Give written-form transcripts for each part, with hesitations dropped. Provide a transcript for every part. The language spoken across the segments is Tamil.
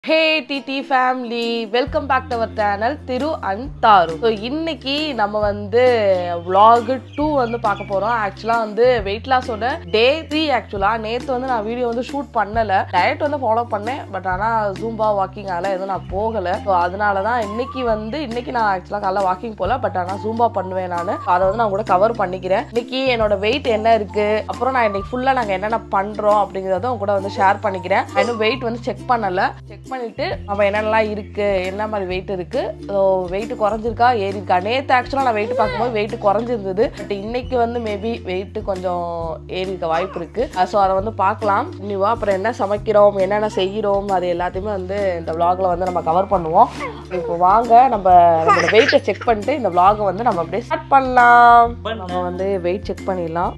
Hey TT family, welcome back to our channel Thiru and Tharu. So இன்னைக்கு நம்ம வந்து VLOG-2 வந்து பார்க்க போறோம். Actually வந்து weight loss ஓட day 3 actually நேத்து வந்து நான் வீடியோ வந்து ஷூட் பண்ணல. டயட் வந்து ஃபாலோ பண்ணேன். பட் ஆனா ஜூம்பா வாக்கிங் அதெல்லாம் எதுவும் நான் போகல. So அதனால தான் இன்னைக்கு நான் actually காலைல வாக்கிங் போல. பட் ஆனா ஜூம்பா பண்ணுவேன் நான். அதை வந்து நான் கூட கவர் பண்ணிக்கிறேன். இன்னைக்கு என்னோட weight என்ன இருக்கு, அப்புறம் நான் இன்னைக்கு ஃபுல்லா நாங்க என்னென்ன பண்றோம் அப்படிங்கறத உங்க கூட வந்து ஷேர் பண்ணிக்கிறேன். இன்னும் weight வந்து செக் பண்ணல. செக் பண்ணிட்டு அவ என்னெல்லாம் இருக்கு, என்ன மாதிரி வெயிட் இருக்கு, வெயிட் குறைஞ்சிருக்கா ஏறி இருக்கா. நேற்று ஆக்சுவலாக நான் வெயிட் பார்க்கும்போது வெயிட் குறைஞ்சிருந்தது. பட் இன்னைக்கு வந்து மேபி வெயிட் கொஞ்சம் ஏறி இருக்க வாய்ப்பு இருக்கு. ஸோ அதை வந்து பார்க்கலாம். இன்னிவா அப்புறம் என்ன சமைக்கிறோம், என்னென்ன செய்கிறோம், அது எல்லாத்தையுமே வந்து இந்த விளாக்ல வந்து நம்ம கவர் பண்ணுவோம். இப்போ வாங்க நம்மளோட வெயிட்டை செக் பண்ணிட்டு இந்த விளாகை வந்து நம்ம அப்படியே ஸ்டார்ட் பண்ணலாம். நம்ம வந்து வெயிட் செக் பண்ணிடலாம்.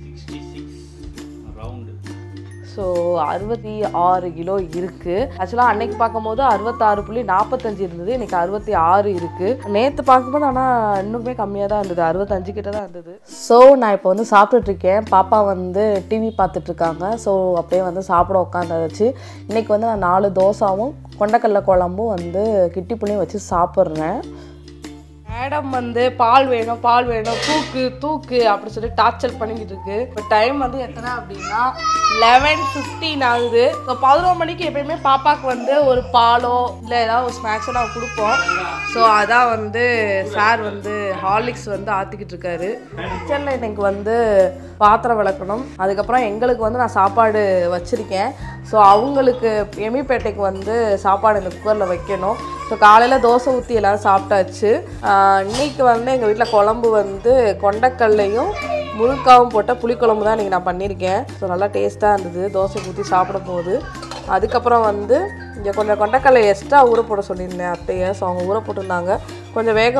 ஸோ 66 கிலோ இருக்குது. ஆக்சுவலாக அன்னைக்கு பார்க்கும்போது 66.45 இருந்தது. இன்னைக்கு 66 இருக்குது. நேற்று பார்க்கும்போது ஆனால் இன்னுமே கம்மியாக தான் இருந்தது, 65 கிட்ட தான் இருந்தது. ஸோ நான் இப்போ வந்து சாப்பிட்டுட்ருக்கேன். பாப்பா வந்து டிவி பார்த்துட்ருக்காங்க. ஸோ அப்படியே வந்து சாப்பிட உட்காந்துச்சு. இன்றைக்கி வந்து நான் 4 தோசாவும் கொண்டக்கடலை குழம்பும் வந்து கிட்டி புளியும் வச்சு சாப்பிட்றேன். மேடம் வந்து பால் வேணும் தூக்கு அப்படி சொல்லி டார்ச்சர் பண்ணிக்கிட்டு இருக்கு. இப்போ டைம் வந்து எத்தனை அப்படின்னா 11:15 ஆகுது. ஸோ 11 மணிக்கு எப்பயுமே பாப்பாவுக்கு வந்து ஒரு பாலோ இல்லை ஏதாவது ஒரு ஸ்நாக்ஸோ நான் கொடுப்போம். ஸோ அதான் வந்து சார் வந்து ஹார்லிக்ஸ் வந்து ஆற்றிக்கிட்டு இருக்காரு. கிச்சனில் இன்னைக்கு வந்து பாத்திரம் விளக்கணும். அதுக்கப்புறம் எங்களுக்கு வந்து நான் சாப்பாடு வச்சுருக்கேன். ஸோ அவங்களுக்கு எமிப்பேட்டைக்கு வந்து சாப்பாடு இந்த குக்கரில் வைக்கணும். ஸோ காலையில் தோசை ஊற்றி எல்லோரும் சாப்பிட்டாச்சு. இன்றைக்கி வந்து எங்கள் வீட்டில் குழம்பு வந்து கொண்டக்கல்லையும் முருங்காவும் போட்ட புளிக்குழம்பு தான் இன்றைக்கி நான் பண்ணியிருக்கேன். ஸோ நல்லா டேஸ்ட்டாக இருந்தது தோசை ஊற்றி சாப்பிடும் போது. அதுக்கப்புறம் வந்து இங்கே கொஞ்சம் கொண்டக்கல்லை எக்ஸ்ட்ரா ஊற போட சொல்லியிருந்தேன் அத்தையை. ஸோ அவங்க ஊற போட்டிருந்தாங்க. கொஞ்சம் வேக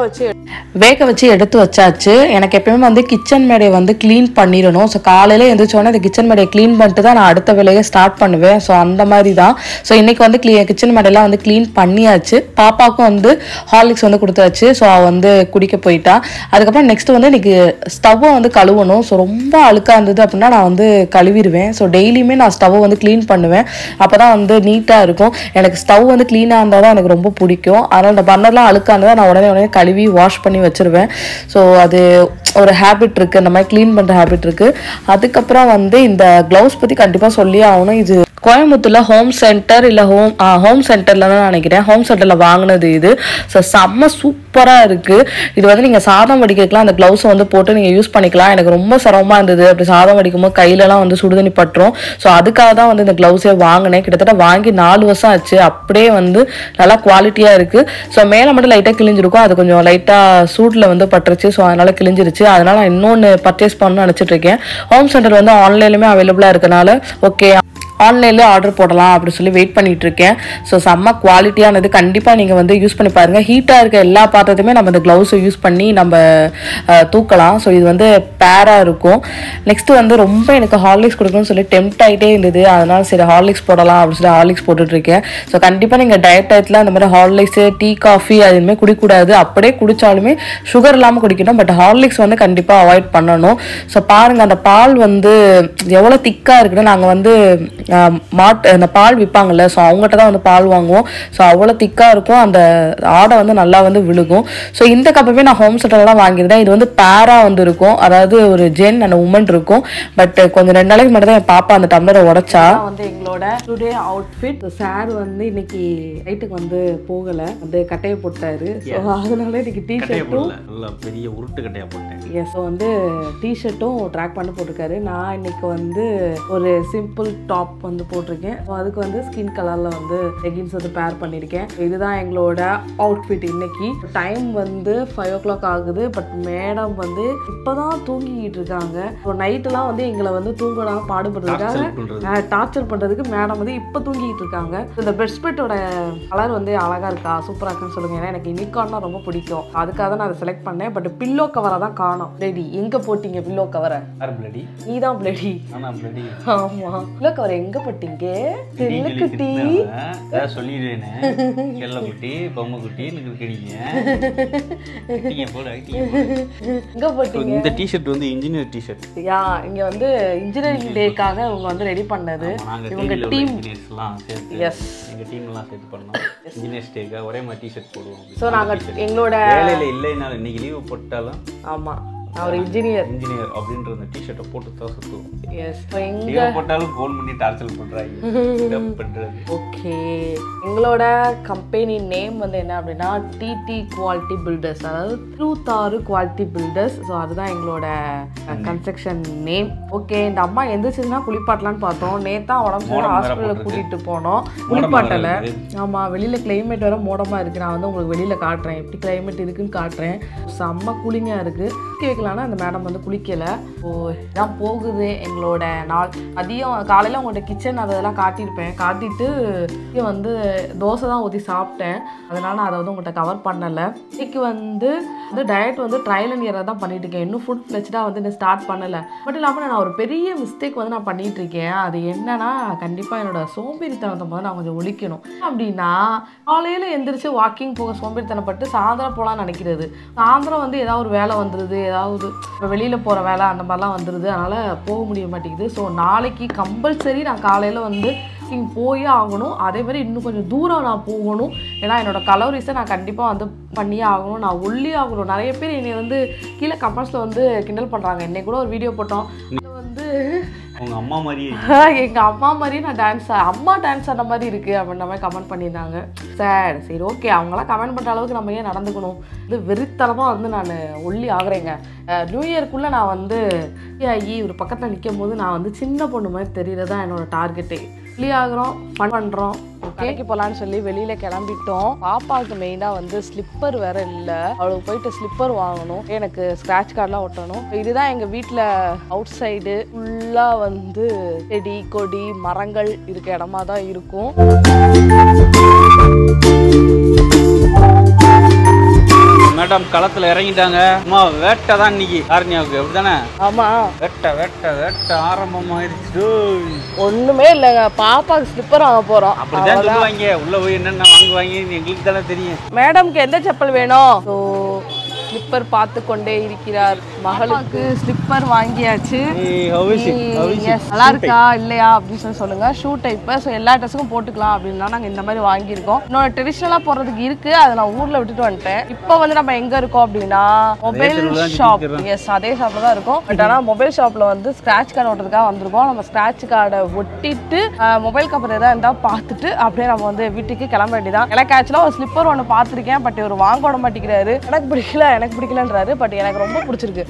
வச்சு எடுத்து வச்சாச்சு. எனக்கு எப்பயுமே வந்து கிச்சன் மேடையை வந்து க்ளீன் பண்ணிடணும். ஸோ காலையில் எழுந்திரிச்சோன்னே இந்த கிச்சன் மேடையை க்ளீன் பண்ணிட்டு தான் நான் அடுத்த வேலையை ஸ்டார்ட் பண்ணுவேன். ஸோ அந்த மாதிரி தான். ஸோ இன்றைக்கி வந்து கிச்சன் மேடையெல்லாம் வந்து க்ளீன் பண்ணியாச்சு. பாப்பாவுக்கும் வந்து ஹார்லிக்ஸ் வந்து கொடுத்தாச்சு. ஸோ அவள் வந்து குடிக்க போயிட்டா. அதுக்கப்புறம் நெக்ஸ்ட்டு வந்து இன்றைக்கி ஸ்டவ்வை வந்து கழுவணும். ஸோ ரொம்ப அழுக்காக இருந்தது அப்படின்னா நான் வந்து கழுவிடுவேன். ஸோ டெய்லியுமே நான் ஸ்டவ்வை வந்து க்ளீன் பண்ணுவேன். அப்போ தான் வந்து நீட்டாக இருக்கும். எனக்கு ஸ்டவ் வந்து க்ளீனாக இருந்தால் தான் எனக்கு ரொம்ப பிடிக்கும். அதனால் இந்த பர்னர்லாம் அழுக்காக இருந்தால் நான் உடனே கழுவி வாஷ் பண்ணி வச்சுருவேன். ஸோ அது ஒரு ஹேபிட் இருக்குது, இந்த மாதிரி க்ளீன் பண்ணுற ஹேபிட் இருக்குது. அதுக்கப்புறம் வந்து இந்த க்ளவுஸ் பற்றி கண்டிப்பாக சொல்லி ஆகணும். இது கோயம்புத்தூரில் ஹோம் சென்டர் இல்லை ஹோம் சென்டரில் தான் நினைக்கிறேன். ஹோம் சென்டரில் வாங்கினது இது. ஸோ செம்ம சூப்பராக இருக்குது. இது வந்து நீங்கள் சாதம் வடிக்கலாம் அந்த க்ளவுஸை வந்து போட்டு நீங்கள் யூஸ் பண்ணிக்கலாம். எனக்கு ரொம்ப சிரமமாக இருந்தது. அப்படி சாதம் வடிக்கும்போது கையிலலாம் வந்து சுடுதண்ணி பட்டுரும். ஸோ அதுக்காக தான் வந்து இந்த க்ளவுஸே வாங்கினேன். கிட்டத்தட்ட வாங்கி 4 வருஷம் ஆச்சு. அப்படியே வந்து நல்லா குவாலிட்டியாக இருக்குது. ஸோ மேலே மட்டும் லைட்டாக கிழிஞ்சிருக்கும். அது கொஞ்சம் லைட்டாக சூட்டில் வந்து பட்டுருச்சு. ஸோ அதனால் கிழிஞ்சிருச்சு. அதனால் நான் இன்னொன்று பர்ச்சேஸ் பண்ணணும்னு நினச்சிட்டு இருக்கேன். ஹோம் சென்டர் வந்து ஆன்லைன்லையுமே அவைலபிளாக இருக்கனால ஓகே ஆன்லைன்லேயே ஆர்டர் போடலாம் அப்படின்னு சொல்லி வெயிட் பண்ணிட்டு இருக்கேன். ஸோ செம்ம குவாலிட்டியானது. கண்டிப்பாக நீங்கள் வந்து யூஸ் பண்ணி பாருங்கள். ஹீட்டாக இருக்க எல்லா பாத்திரத்தையுமே நம்ம இந்த க்ளவுஸை யூஸ் பண்ணி நம்ம தூக்கலாம். ஸோ இது வந்து பேராக இருக்கும். நெக்ஸ்ட்டு வந்து ரொம்ப எனக்கு ஹார்லிக்ஸ் கொடுக்கணும்னு சொல்லி டெம்ப்ட் ஆகிட்டே இருந்தது. அதனால் சரி ஹார்லிக்ஸ் போடலாம் அப்படின்னு சொல்லி ஹார்லிக்ஸ் போட்டுட்ருக்கேன். ஸோ கண்டிப்பாக நீங்கள் டயட் டயத்தில் அந்த மாதிரி ஹார்லிக்ஸு டீ காஃபி அதுவுமே குடிக்கூடாது. அப்படியே குடித்தாலுமே சுகர் இல்லாமல் குடிக்கணும். பட் ஹார்லிக்ஸ் வந்து கண்டிப்பாக அவாய்ட் பண்ணணும். ஸோ பாருங்கள் அந்த பால் வந்து எவ்வளோ திக்காக இருக்குன்னு. நாங்கள் வந்து அந்த பால் விற்பாங்கல்ல, ஸோ அவங்ககிட்ட தான் வந்து பால் வாங்குவோம். ஸோ அவ்வளோ திக்காக இருக்கும். அந்த ஆடை வந்து நல்லா வந்து விழுகும். ஸோ இந்த கப்பவே நான் ஹோம் சென்டர்லாம் வாங்கியிருந்தேன். இது வந்து பேராக வந்து இருக்கும். அதாவது ஒரு ஜென் அண்ட் உமன் இருக்கும். பட் கொஞ்சம் 2 நாளைக்கு மட்டும் தான் என் பாப்பா அந்த டம்ளரை உடைச்சா. வந்து எங்களோட டுடே அவுட்ஃபிட். சார் வந்து இன்னைக்கு நைட்டுக்கு வந்து போகலை, வந்து கட்டையை போட்டாரு. ஸோ அதனால இன்னைக்கு டிஷர்ட்டும் பெரிய உருட்டு கட்டையாக போட்டேன். ஸோ வந்து டிஷர்ட்டும் ட்ராக் பண்ணி போட்டிருக்காரு. நான் இன்னைக்கு வந்து ஒரு சிம்பிள் டாப் வந்து போட்டிருக்கேன். ஸோ அதுக்கு வந்து ஸ்கின் கலரில் வந்து லெகின்ஸ் வந்து பேர் பண்ணியிருக்கேன். இதுதான் எங்களோட அவுட்ஃபிட் இன்னைக்கு. டைம் வந்து 5 o'clock ஆகுது. பட் மேடம் வந்து இப்போதான் தூங்கிக்கிட்டு இருக்காங்க. ஸோ நைட்டெல்லாம் வந்து எங்களை வந்து தூங்கலாம் பாடுபடுறதுக்காக டார்ச்சர் பண்ணுறதுக்கு மேடம் வந்து இப்போ தூங்கிக்கிட்டு இருக்காங்க. இந்த பெட்ஸ்பெட்டோட கலர் வந்து அழகாக இருக்கா, சூப்பராக இருக்குன்னு சொல்லுங்க. ஏன்னா எனக்கு யூனிகார்ன்னா ரொம்ப பிடிக்கும். அதுக்காக தான் நான் அதை செலக்ட் பண்ணேன். பட் பில்லோ கவரை தான் காணோம். பிளடி எங்கே போட்டீங்க? பில்லோ கவரை நீ தான் பிளடி. ஆமாம், பில்லோ கவர் எங்க பட்டீங்க செல்லக்குட்டி சொல்லிடுவேனே செல்லக்குட்டி பொம்மை குட்டி கிடைங்க எங்க பட்டீங்க இந்த டிஷர்ட் வந்து இன்ஜினியர் டிஷர்ட் யா இங்க வந்து இன்ஜினியரிங் டேக்காக இவங்க வந்து ரெடி பண்ணது இவங்க டீம் எல்லாம் சேர்த்து எஸ் எங்க டீம் எல்லாம் சேர்த்து பண்ணோம் இன்ஜினியர்ஸ் டேக்காக ஒரே மாதிரி டிஷர்ட் போடுவோம் ஸோ நாங்க எங்களோட வேலையில இல்லைனாலும் இன்னைக்கு லீவு போட்டாலும் ஆமா அவர் இன்ஜினியர் அப்படின்ற அந்த டிஷர்ட்டை போட்டு தான் சுத்துவோம் எஸ் எங்க போட்டாலும் ஃபோன் பண்ணி டார்ச்சர் பண்றாங்க ஓகே எங்களோட கம்பெனி நேம் வந்து என்ன அப்படின்னா டிடி குவாலிட்டி பில்டர்ஸ் அதாவது திருத்தாரு குவாலிட்டி பில்டர்ஸ் ஸோ அதுதான் எங்களோட கன்ஸ்ட்ரக்ஷன் நேம் ஓகே இந்த அம்மா எந்திரிச்சுன்னா குளிப்பாட்டலான்னு பார்த்தோம் நேத்தா உடம்பு ஹாஸ்பிட்டலுக்கு கூட்டிட்டு போனோம் குளிப்பாட்டலை ஆமா வெளியில கிளைமேட் வேற மோடமா இருக்கு நான் வந்து உங்களுக்கு வெளியில காட்டுறேன் எப்படி கிளைமேட் இருக்குன்னு காட்டுறேன் செம்ம கூலிங்கா இருக்கு வைக்கலாம்னா அந்த மேடம் வந்து குளிக்கல ஓ இதான் போகுது எங்களோட நாள் மதியம் காலையில் உங்கள்கிட்ட கிச்சன் அதெல்லாம் காட்டியிருப்பேன் காட்டிட்டு வந்து தோசை தான் ஊற்றி சாப்பிட்டேன் அதனால நான் அதை வந்து உங்கள்கிட்ட கவர் பண்ணலை இன்னைக்கு வந்து டயட் வந்து ட்ரையல் அண்ட் இயராக தான் பண்ணிட்டு இருக்கேன் இன்னும் ஃபுட் ஃப்ளெஜ்டாக வந்து இன்னும் ஸ்டார்ட் பண்ணலை பட் இல்லாமல் நான் ஒரு பெரிய மிஸ்டேக் வந்து நான் பண்ணிட்டு இருக்கேன் அது என்னன்னா கண்டிப்பாக என்னோட சோம்பேறித்தனத்தை வந்து நான் கொஞ்சம் ஒழிக்கணும் அப்படின்னா காலையில் எந்திரிச்சு வாக்கிங் போக சோம்பேறித்தனப்பட்டு சாயந்தரம் போகலான்னு நினைக்கிறது சாயந்தரம் வந்து ஏதாவது ஒரு வேலை வந்துடுது ஏதாவது இப்போ வெளியில் போகிற வேலை அந்த மாதிரிலாம் வந்துடுது அதனால் போக முடிய மாட்டேங்குது ஸோ நாளைக்கு கம்பல்சரி நான் காலையில் வந்து போயே ஆகணும் அதே மாதிரி இன்னும் கொஞ்சம் தூரம் நான் போகணும் ஏன்னா என்னோடய கலோரிஸை நான் கண்டிப்பாக வந்து பண்ணியே ஆகணும் நான் ஒல்லி ஆகணும் நிறைய பேர் என்னை வந்து கீழே கமெண்ட்ஸில் வந்து கிண்டல் பண்ணுறாங்க என்னை கூட ஒரு வீடியோ போட்டோம் வந்து உங்க அம்மா மாதிரி எங்க அம்மா மாதிரி நான் டான்ஸ் அம்மா டான்ஸ் அந்த மாதிரி இருக்கு அப்படின்ற மாதிரி கமெண்ட் பண்ணியிருந்தாங்க சார் சரி ஓகே அவங்களாம் கமெண்ட் பண்ணுற அளவுக்கு நம்ம ஏன் நடந்துக்கணும் இது வெறித்தனமாக வந்து நான் ஒல்லி ஆகுறேங்க நியூ இயர்க்குள்ளே நான் வந்து ஒரு பக்கத்தில் நிற்கும் போது நான் வந்து சின்ன பொண்ணு மாதிரி தெரியறதான் என்னோட டார்கெட்டே ஒல்லி ஆகுறோம் ஃபன் பண்ணுறோம் கடைக்கு போகலான்னு சொல்லி வெளியில் கிளம்பிட்டோம் பாப்பாவுக்கு மெயினாக வந்து ஸ்லிப்பர் வேற இல்லை அவளுக்கு போயிட்டு ஸ்லிப்பர் வாங்கணும் எனக்கு ஸ்க்ராட்ச் கார்டெலாம் ஒட்டணும் இதுதான் எங்கள் வீட்டில் அவுட் சைடு ஃபுல்லாக வந்து செடி கொடி மரங்கள் இருக்க இடமா தான் இருக்கும் மேடம் களத்துல இறங்கிட்டாங்க அம்மா வேட்டை தான் இன்னைக்கு காரணியாவுக்கு அப்படிதானே ஆமா வேட்டை ஆரம்பமாயிருச்சு ஒண்ணுமே இல்லைங்க பாப்பாவுக்கு ஸ்லிப்பர் வாங்க போறோம் அப்படிதான் சொல்லுவாங்க உள்ள போய் என்னென்ன வாங்குவாங்க எங்களுக்கு தானே தெரியும் மேடம்க்கு எந்த செப்பல் வேணும் ஸ்லிப்பர் பார்த்து கொண்டே இருக்கிறார் மகளுக்கு ஸ்லிப்பர் வாங்கியாச்சு நல்லா இருக்கா இல்லையா அப்படின்னு சொல்லுங்க ஷூ டைப் ஸோ எல்லா ட்ரெஸ்ஸுக்கும் போட்டுக்கலாம் அப்படின்னா நாங்கள் இந்த மாதிரி வாங்கியிருக்கோம் இன்னொரு ட்ரெடிஷ்னலாக போடுறதுக்கு இருக்கு அதை நான் ஊரில் விட்டுட்டு வந்துட்டேன் இப்போ வந்து நம்ம எங்கே இருக்கோம் அப்படின்னா மொபைல் ஷாப் எஸ் அதே ஷாப்பில் தான் இருக்கும் பட் ஆனால் மொபைல் ஷாப்பில் வந்து ஸ்க்ராட்ச் கார்டு ஓட்டுறதுக்காக வந்திருக்கோம் நம்ம ஸ்க்ராட்ச் கார்டை ஒட்டிட்டு மொபைல் கவர் எதாவது இருந்தால் பார்த்துட்டு அப்படியே நம்ம வந்து வீட்டுக்கு கிளம்ப வேண்டியதான் எனக்கு ஆக்சுவலாக ஒரு ஸ்லிப்பர் ஒன்று பார்த்துருக்கேன் பட் இவர் வாங்க விட மாட்டேங்கிறாரு எனக்கு பிடிக்கலன்றாரு பட் எனக்கு ரொம்ப பிடிச்சிருக்கு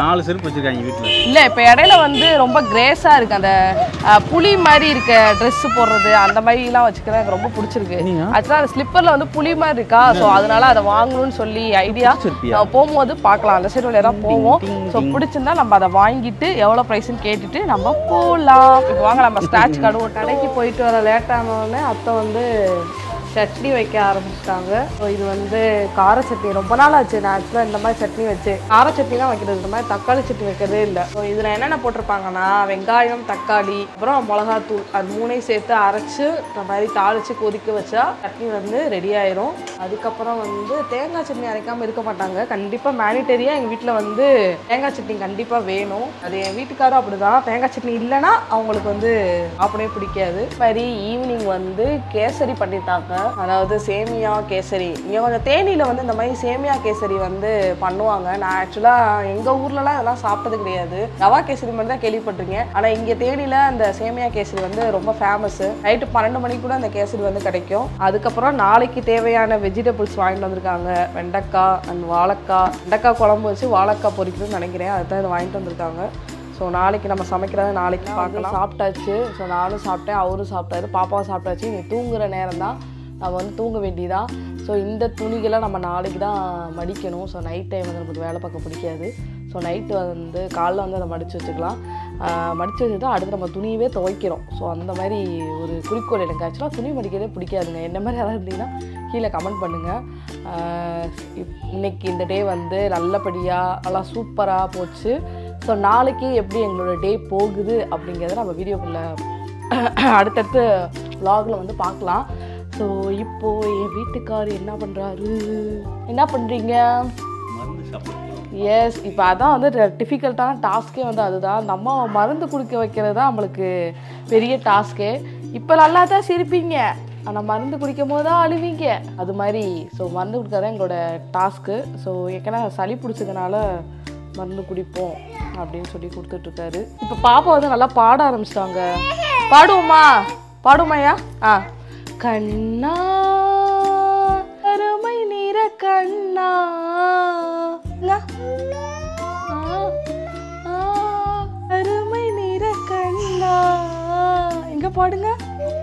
இல்ல இப்ப இடையில வந்து ரொம்ப கிரேஸா இருக்கு அந்த புலி மாதிரி இருக்க ட்ரெஸ் போடுறது அந்த மாதிரி எல்லாம் வச்சுக்கிறது எனக்கு ரொம்ப பிடிச்சிருக்கு ஆக்சுவலா ஸ்லிப்பர்ல வந்து புலி மாதிரி இருக்கா ஸோ அதனால அதை வாங்கணும்னு சொல்லி ஐடியா போகும்போது பார்க்கலாம் அந்த சைடு வழியா தான் போவோம் ஸோ பிடிச்சிருந்தா நம்ம அதை வாங்கிட்டு எவ்வளவு பிரைஸ்ன்னு கேட்டுட்டு நம்ம போகலாம் இப்போ வாங்க நம்ம ஸ்க்ராட்ச் கார்டு ஒரு கடைக்கு போயிட்டு வர லேட் ஆனோடனே அத்தை வந்து சட்னி வைக்க ஆரம்பிச்சிட்டாங்க ஸோ இது வந்து கார சட்னி ரொம்ப நாள் ஆச்சு நான் ஆக்சுவலாக இந்த மாதிரி சட்னி வச்சு கார சட்னி தான் வைக்கிறது இந்த மாதிரி தக்காளி சட்னி வைக்கிறதே இல்லை ஸோ இதில் என்னென்ன போட்டிருப்பாங்கன்னா வெங்காயம் தக்காளி அப்புறம் மிளகாத்தூள் அது மூணையும் சேர்த்து அரைச்சி இந்த மாதிரி தாளித்து கொதிக்க வச்சா சட்னி வந்து ரெடி ஆயிரும் அதுக்கப்புறம் வந்து தேங்காய் சட்னி அரைக்காமல் இருக்க மாட்டாங்க கண்டிப்பாக மேனிட்டரியாக எங்கள் வீட்டில் வந்து தேங்காய் சட்னி கண்டிப்பாக வேணும் அது என் வீட்டுக்காரும் அப்படிதான் தேங்காய் சட்னி இல்லைன்னா அவங்களுக்கு வந்து அப்படியே பிடிக்காது மாதிரி ஈவினிங் வந்து கேசரி பண்ணிட்டாங்க அதாவது சேமியா கேசரி இங்கே கொஞ்சம் தேனியில் வந்து இந்த மாதிரி சேமியா கேசரி வந்து பண்ணுவாங்க நான் ஆக்சுவலாக எங்கள் ஊர்லலாம் இதெல்லாம் சாப்பிட்டது கிடையாது ரவா கேசரி மட்டும் தான் கேள்விப்பட்டிருக்கேன் ஆனால் இங்கே தேனியில் அந்த சேமியா கேசரி வந்து ரொம்ப ஃபேமஸ் நைட்டு 12 மணிக்கு கூட அந்த கேசரி வந்து கிடைக்கும் அதுக்கப்புறம் நாளைக்கு தேவையான வெஜிடபிள்ஸ் வாங்கிட்டு வந்திருக்காங்க வெண்டைக்காய் அண்ட் வாழைக்காய் வெண்டைக்காய் குழம்பு வச்சு வாழைக்காய் பொரிக்கணும்னு நினைக்கிறேன் அதுதான் இதை வாங்கிட்டு வந்திருக்காங்க ஸோ நாளைக்கு நம்ம சமைக்கிறத நாளைக்கு பார்க்கலாம் சாப்பிட்டாச்சு ஸோ நானும் சாப்பிட்டேன் அவரும் சாப்பிட்டாரு பாப்பாவும் சாப்பிட்டாச்சு நீ தூங்குற நேரம் தான் நம்ம வந்து தூங்க வேண்டியதான் ஸோ இந்த துணிகளை நம்ம நாளைக்கு தான் மடிக்கணும் ஸோ நைட் டைம் வந்து நமக்கு வேலை பார்க்க பிடிக்காது ஸோ நைட்டு வந்து காலைல வந்து அதை மடித்து வச்சுக்கலாம் மடித்து வச்சுட்டு அடுத்து நம்ம துணியவே துவைக்கிறோம் ஸோ அந்த மாதிரி ஒரு குறிக்கோள் எனக்கு ஆக்சுவலாக துணி மடிக்கிறதே பிடிக்காதுங்க என்ன மாதிரி யாராவது இருந்தீங்கன்னா கீழே கமெண்ட் பண்ணுங்கள் இன்னைக்கு இந்த டே வந்து நல்லபடியாக நல்லா சூப்பராக போச்சு ஸோ நாளைக்கு எப்படி எங்களோட டே போகுது அப்படிங்கிறத நம்ம வீடியோக்குள்ளே அடுத்தடுத்து vlogல வந்து பார்க்கலாம். ஸோ இப்போது என் வீட்டுக்கார் என்ன பண்ணுறாரு, என்ன பண்ணுறீங்க? எஸ், இப்போ அதான் வந்து டிஃபிகல்ட்டான டாஸ்க்கே வந்து அதுதான். அந்த அம்மா மருந்து குடிக்க வைக்கிறது தான் நம்மளுக்கு பெரிய டாஸ்க்கே. இப்போ நல்லா தான் சிரிப்பீங்க, ஆனால் மருந்து குடிக்கும் போது தான் அழுவீங்க அது மாதிரி. ஸோ மருந்து குடிக்காதான் எங்களோட டாஸ்க்கு. ஸோ ஏற்கனவே சளி பிடிச்சதுனால மருந்து குடிப்போம் அப்படின்னு சொல்லி கொடுத்துட்ருக்காரு. இப்போ பாப்பா வந்து நல்லா பாட ஆரம்பிச்சிட்டாங்க. பாடுவோமாயா? கண்ணா அருமை நிற கண்ணா, அருமை நிற கண்ணா, எங்க பாடுங்க.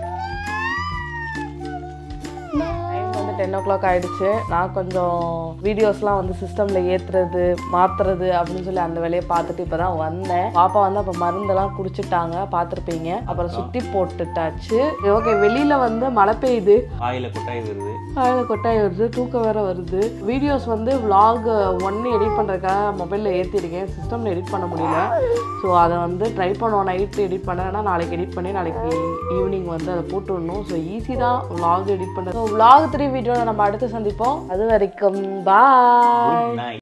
10 o'clock ஆயிடுச்சு. நான் கொஞ்சம் வீடியோஸ்லாம் வந்து சிஸ்டமில் ஏற்றுறது மாற்றுறது அப்படின்னு சொல்லி அந்த வேலையை பார்த்துட்டு இப்போ தான் வந்தேன். பாப்பா வந்து அப்போ மருந்தெல்லாம் குடிச்சிட்டாங்க, பார்த்துருப்பீங்க. அப்புறம் சுற்றி போட்டுட்டாச்சு. ஓகே, வெளியில் வந்து மழை பெய்யுது, ஆயில கொட்டாய் வருது, தூக்கம் வேற வருது. வீடியோஸ் வந்து VLOG-1 எடிட் பண்ணுறதுக்காக மொபைலில் ஏற்றிருக்கேன், சிஸ்டமில் எடிட் பண்ண முடியல. ஸோ அதை வந்து ட்ரை பண்ணுவோம், நைட்டு எடிட் பண்ணேன்னா நாளைக்கு எடிட் பண்ணி நாளைக்கு ஈவினிங் வந்து அதை போட்டு விடணும். ஸோ ஈஸி தான் VLOG எடிட் பண்ணுறது. VLOG 3 வீடியோவில் நம்ம அடுத்து சந்திப்போம். அது வரைக்கும் பாய்.